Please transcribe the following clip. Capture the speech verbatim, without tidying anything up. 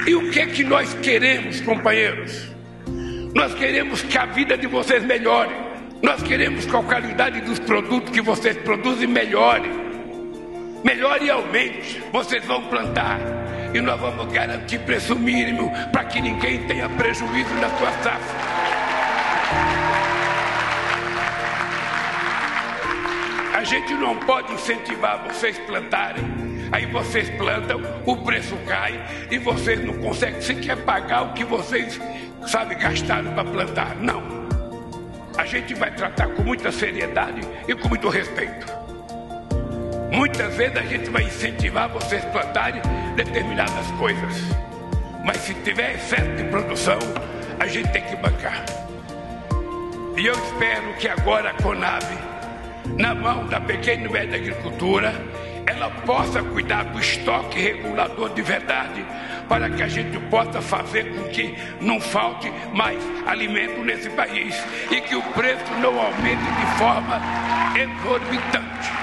E o que é que nós queremos, companheiros? Nós queremos que a vida de vocês melhore. Nós queremos que a qualidade dos produtos que vocês produzem melhore. Melhore e aumente. Vocês vão plantar e nós vamos garantir preço mínimo para que ninguém tenha prejuízo na sua safra. A gente não pode incentivar vocês plantarem, aí vocês plantam, o preço cai e vocês não conseguem sequer pagar o que vocês, sabe, gastaram para plantar. Não. A gente vai tratar com muita seriedade e com muito respeito. Muitas vezes a gente vai incentivar vocês a plantarem determinadas coisas, mas se tiver excesso de produção, a gente tem que bancar. E eu espero que agora a Conab, na mão da pequena e média agricultura, ela possa cuidar do estoque regulador de verdade, para que a gente possa fazer com que não falte mais alimento nesse país e que o preço não aumente de forma exorbitante.